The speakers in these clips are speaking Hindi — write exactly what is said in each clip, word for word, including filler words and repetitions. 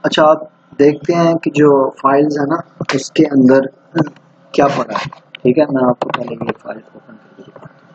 अच्छा, आप देखते हैं कि जो फाइल्स है ना उसके अंदर क्या पड़ा है। ठीक है, मैं आपको पहले ये फाइल ओपन करके दिखाता हूँ।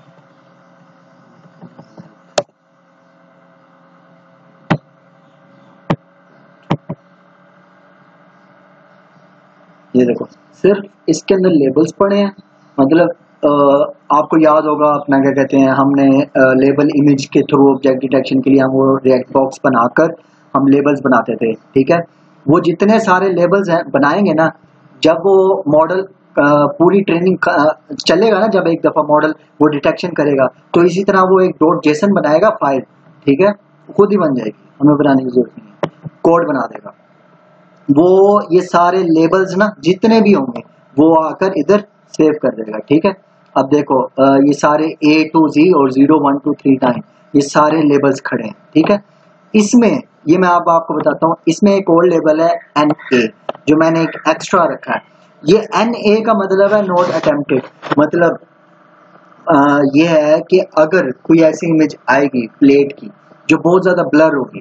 ये देखो, सिर्फ इसके अंदर लेबल्स पड़े हैं। मतलब आ, आपको याद होगा अपना क्या कहते हैं, हमने लेबल इमेज के थ्रू ऑब्जेक्ट डिटेक्शन के लिए हम वो रिएक्ट बॉक्स बनाकर हम लेबल्स बनाते थे। ठीक है, वो जितने सारे लेबल्स हैं बनाएंगे ना, जब वो मॉडल पूरी ट्रेनिंग चलेगा ना, जब एक दफा मॉडल वो डिटेक्शन करेगा तो इसी तरह वो एक डॉट जेसन बनाएगा फाइल। ठीक है, खुद ही बन जाएगी, हमें बनाने की जरूरत नहीं है, कोड बना देगा वो। ये सारे लेबल्स ना जितने भी होंगे वो आकर इधर सेव कर देगा। ठीक है, अब देखो ये सारे ए टू जी और zero one two three nine ये सारे लेबल्स खड़े हैं। ठीक है, इसमें ये मैं आप आपको बताता हूँ, इसमें एक और लेबल है एन ए जो मैंने एक एक्स्ट्रा रखा है। ये एन ए का मतलब है नॉट अटेम्प्टेड। मतलब आ, ये है कि अगर कोई ऐसी इमेज आएगी प्लेट की जो बहुत ज्यादा ब्लर होगी,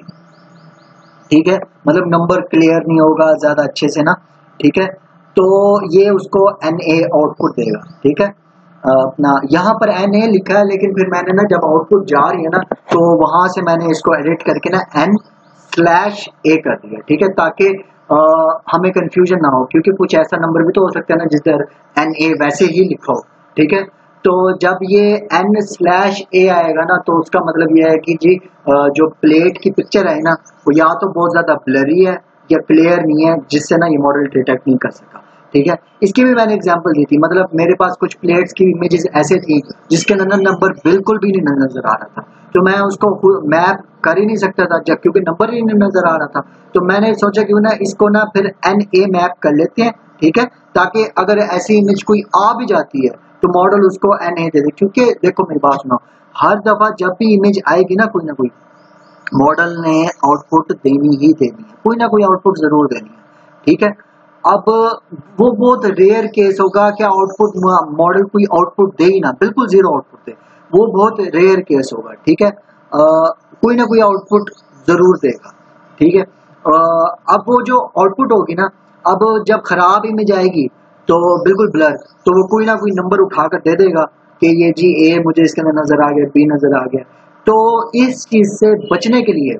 ठीक है, मतलब नंबर क्लियर नहीं होगा ज्यादा अच्छे से ना, ठीक है, तो ये उसको एन ए आउटपुट देगा। ठीक है, अपना यहाँ पर एन ए लिखा है, लेकिन फिर मैंने ना जब आउटपुट जा रही है ना तो वहां से मैंने इसको एडिट करके ना एन स्लैश ए कर दिया। ठीक है, ताकि आ, हमें कंफ्यूजन ना हो, क्योंकि कुछ ऐसा नंबर भी तो हो सकता है ना जिधर एन ए वैसे ही लिखा हो। ठीक है, तो जब ये एन स्लैश ए आएगा ना तो उसका मतलब ये है कि जी जो प्लेट की पिक्चर है ना वो या तो बहुत ज्यादा ब्लरी है या क्लियर नहीं है, जिससे ना ये मॉडल डिटेक्ट नहीं कर सका। ठीक है, इसकी भी मैंने एग्जांपल दी थी। मतलब मेरे पास कुछ प्लेट्स की इमेजेस ऐसे थी जिसके अंदर नंबर बिल्कुल भी नहीं नजर आ रहा था, तो मैं उसको मैप कर ही नहीं सकता था जब, क्योंकि नंबर ही नहीं नजर आ रहा था। तो मैंने सोचा कि ना इसको ना फिर एन ए मैप कर लेते हैं। ठीक है, ताकि अगर ऐसी इमेज कोई आ भी जाती है तो मॉडल उसको एन ए दे दे। क्योंकि देखो मेरी बात सुनो, हर दफा जब भी इमेज आएगी ना कोई ना कोई मॉडल ने आउटपुट देनी ही देनी है, कोई ना कोई आउटपुट जरूर देनी है। ठीक है, अब वो बहुत रेयर केस होगा कि आउटपुट मॉडल कोई आउटपुट दे ही ना, बिल्कुल जीरो आउटपुट दे, वो बहुत रेयर केस होगा। ठीक है, आ, कोई ना कोई आउटपुट जरूर देगा। ठीक है, आ, अब वो जो आउटपुट होगी ना, अब जब खराब इमेज आएगी तो बिल्कुल ब्लर, तो वो कोई ना कोई नंबर उठाकर दे देगा कि ये जी ए मुझे इसके अंदर नजर आ गया, बी नजर आ गया। तो इस चीज से बचने के लिए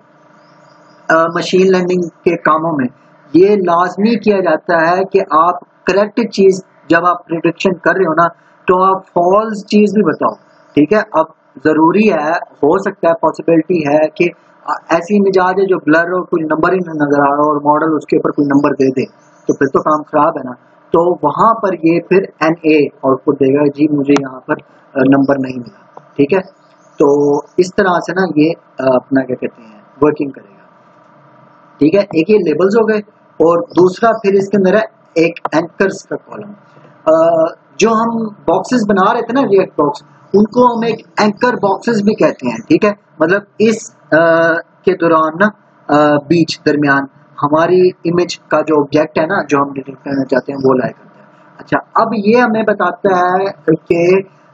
मशीन लर्निंग के कामों में ये लाजमी किया जाता है कि आप करेक्ट चीज जब आप प्रिडिक्शन कर रहे हो ना तो आप फॉल्स चीज भी बताओ। ठीक है, अब जरूरी है, हो सकता है पॉसिबिलिटी है कि ऐसी इमेज आ जाए जो ब्लर हो, कोई नंबर ही नहीं नजर आ रहा और मॉडल उसके ऊपर कोई नंबर दे दे, तो फिर तो काम खराब है ना। तो वहां पर ये फिर एन ए आउटपुट देगा, जी मुझे यहाँ पर नंबर नहीं मिला। ठीक है, तो इस तरह से ना ये अपना क्या कहते हैं वर्किंग करेगा। ठीक है, एक ये लेबल्स हो गए और दूसरा फिर इसके अंदर है एक एंकर्स का कॉलम। जो हम बॉक्सेस बना रहे थे ना रिएक्ट बॉक्स, उनको हम एक एंकर बॉक्सेस भी कहते हैं। ठीक है, मतलब इस आ, के दौरान ना बीच दरमियान हमारी इमेज का जो ऑब्जेक्ट है ना जो हम डिटेक्ट करना चाहते हैं वो लाया करता है। अच्छा, अब ये हमें बताता है कि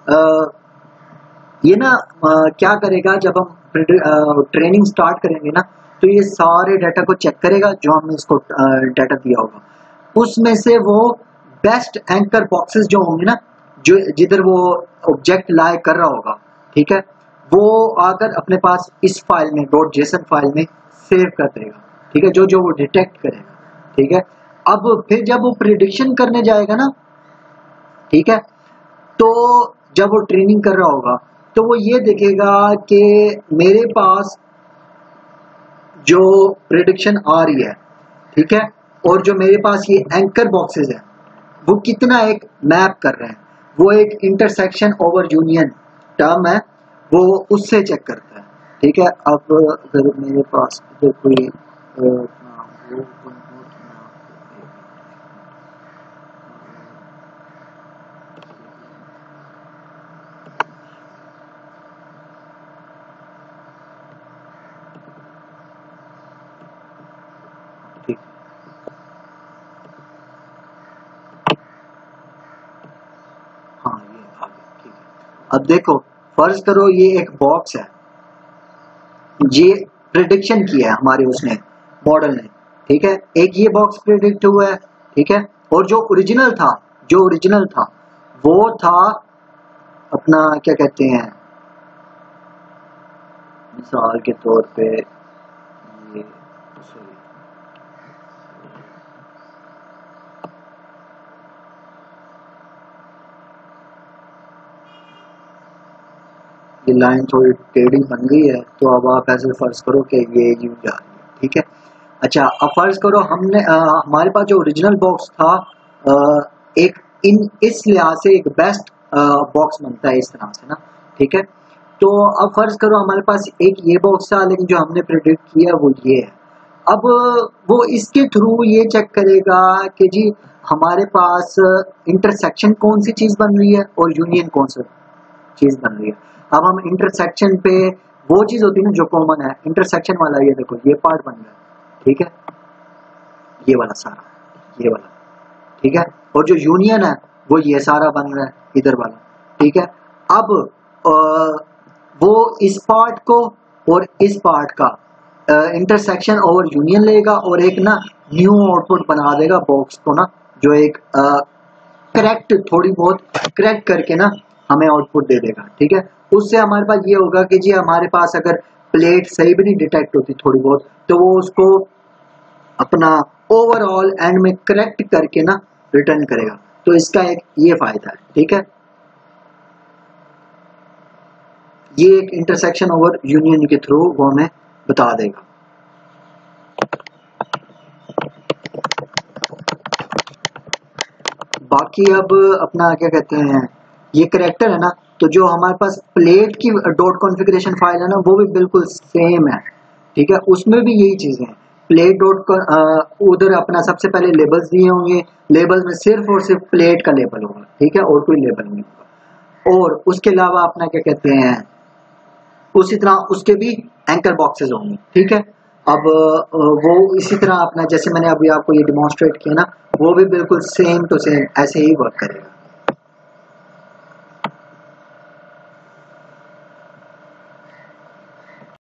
ये ना आ, क्या करेगा जब हम ट्रेनिंग स्टार्ट करेंगे ना तो ये सारे डाटा को चेक करेगा जो हमने इसको डाटा दिया होगा, उसमें से वो बेस्ट एंकर बॉक्सेस जो होंगे ना, जो जिधर वो ऑब्जेक्ट लाए कर रहा होगा, ठीक है, वो आकर अपने पास इस फाइल में डॉट जेसन फाइल में सेव कर देगा। ठीक है, जो जो वो डिटेक्ट करेगा। ठीक है, अब फिर जब वो प्रिडिक्शन करने जाएगा ना, ठीक है, तो जब वो ट्रेनिंग कर रहा होगा तो वो ये देखेगा कि मेरे पास जो प्रिडिक्शन आ रही है, ठीक है, और जो मेरे पास ये एंकर बॉक्सेस है वो कितना एक मैप कर रहे हैं, वो एक इंटरसेक्शन ओवर यूनियन टर्म है, वो उससे चेक करता है। ठीक है, अब अगर मेरे पास जो कोई अब देखो फर्ज करो ये एक बॉक्स है, ये प्रिडिक्शन किया है हमारे उसने मॉडल ने। ठीक है, एक ये बॉक्स प्रिडिक्ट हुआ है, ठीक है, और जो ओरिजिनल था जो ओरिजिनल था वो था अपना क्या कहते हैं, मिसाल के तौर पे ये ये लाइन थोड़ी टेढ़ी बन गई है, तो अब आप ऐसे फर्ज करो कि ये यूं जा रही है, ठीक है। अच्छा, अब फर्ज करो हमने आ, हमारे पास जो ओरिजिनल बॉक्स था आ, एक इन इस लिहाज से एक बेस्ट बॉक्स बनता है इस तरह से ना, ठीक है। तो अब फर्ज करो हमारे पास एक ये बॉक्स था, लेकिन जो हमने प्रेडिक्ट किया वो ये है। अब वो इसके थ्रू ये चेक करेगा कि जी हमारे पास इंटरसेक्शन कौन सी चीज बन रही है और यूनियन कौन सी चीज बन रही है। अब हम इंटरसेक्शन पे, वो चीज होती है ना जो कॉमन है, इंटरसेक्शन वाला ये देखो ये पार्ट बन गया, ठीक है, ये वाला सारा, ये वाला, ठीक है, और जो यूनियन है वो ये सारा बन रहा है इधर वाला, ठीक है। अब आ, वो इस पार्ट को और इस पार्ट का इंटरसेक्शन और यूनियन लेगा और एक ना न्यू आउटपुट बना देगा बॉक्स को ना, जो एक करेक्ट थोड़ी बहुत करेक्ट करके ना हमें आउटपुट दे देगा, ठीक है। उससे हमारे पास ये होगा कि जी हमारे पास अगर प्लेट सही भी नहीं डिटेक्ट होती थोड़ी बहुत, तो वो उसको अपना ओवरऑल एंड में करेक्ट करके ना रिटर्न करेगा। तो इसका एक ये फायदा है, ठीक है। ये एक इंटरसेक्शन और यूनियन के थ्रू वो हमें बता देगा। बाकी अब अपना क्या कहते हैं, ये करेक्टर है ना, तो जो हमारे पास प्लेट की डॉट कॉन्फ़िगरेशन फाइल है ना वो भी बिल्कुल सेम है, ठीक है। उसमें भी यही चीजें हैं, प्लेट डॉट उधर अपना सबसे पहले लेबल्स दिए होंगे, लेबल में सिर्फ और सिर्फ प्लेट का लेबल होगा, ठीक है, और कोई लेबल नहीं होगा। और उसके अलावा अपना क्या कहते हैं, उसी तरह उसके भी एंकर बॉक्सेस होंगे, ठीक है। अब वो इसी तरह अपना जैसे मैंने अभी आपको ये डिमॉन्स्ट्रेट किया ना, वो भी बिल्कुल सेम टू सेम ऐसे ही वर्क करेगा।